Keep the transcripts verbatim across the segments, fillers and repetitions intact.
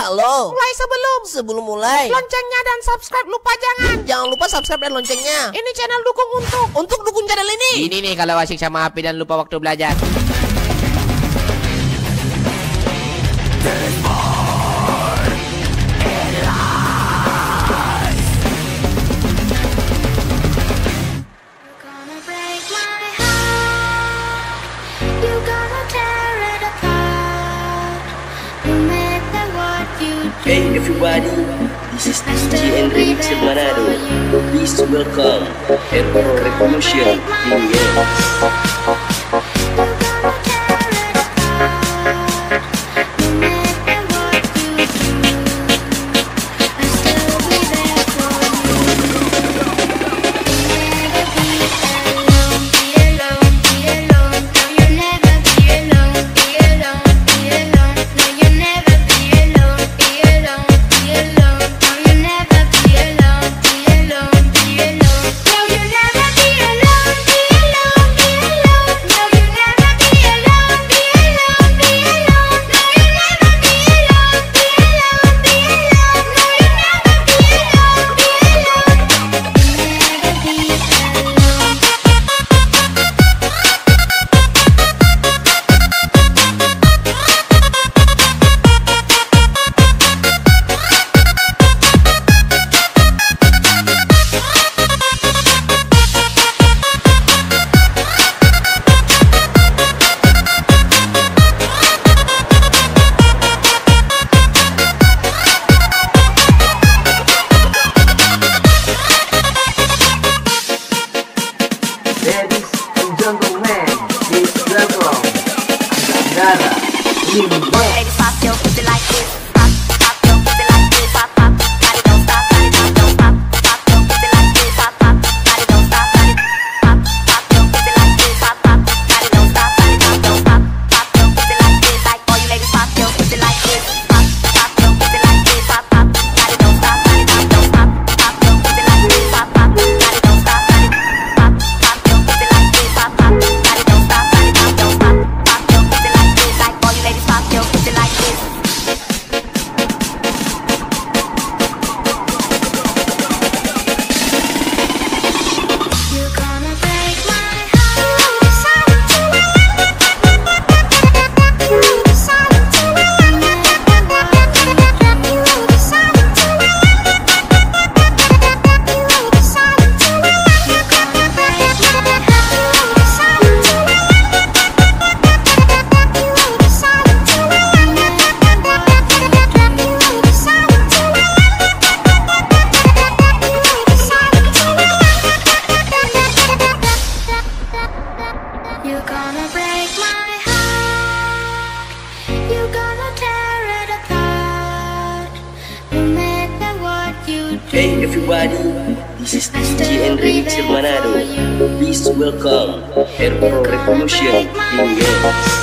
Halo. Mulai sebelum Sebelum mulai, loncengnya dan subscribe lupa jangan. jangan lupa subscribe dan loncengnya. Ini channel dukung untuk Untuk dukung channel ini. Ini nih kalau asik sama H P dan lupa waktu belajar. Hey everybody, this is D J and Remix of Manado. Please welcome Airport Revolution in the Ladies and gentlemen, please welcome Andara Limbo. Ladies, pop your pussy like this. Pop, pop your pussy like this. Pop, pop, body don't stop, body don't, don't stop. Pop your pussy like this. Pop, pop, body don't stop, body. Pop, pop your pussy like this. Pop, pop, body don't stop, body don't, don't stop. Pop your pussy like this. Like all you ladies, pop your pussy like this. Pop, pop your pussy like this. Pop, pop, body don't stop, body don't, don't stop. Pop your pussy like this. Pop, pop, body don't stop, body. Pop, pop your pussy like this. Pop, pop, body don't stop, body don't, don't stop. Pop your pussy like this. Like all you ladies, pop your pussy like this. You're gonna break my You're gonna break my heart. You're gonna tear it apart. No matter what you do. Hey everybody, this is D J and Remix of Manado. Please welcome Airport Revolution in the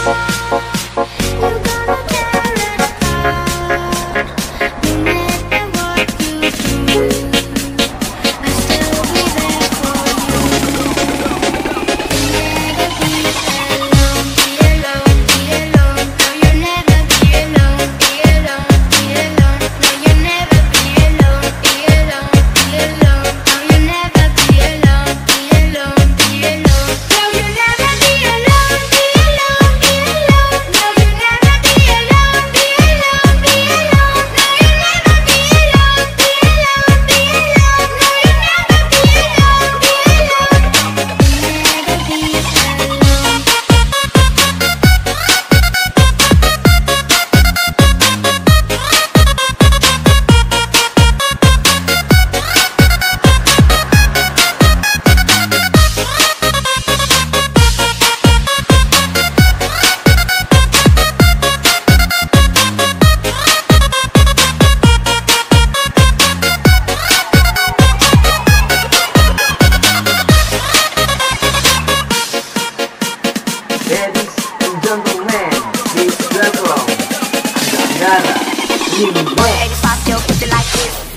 Ladies and gentlemen, please welcome Andara Limbo. Ladies, pop your pussy like this.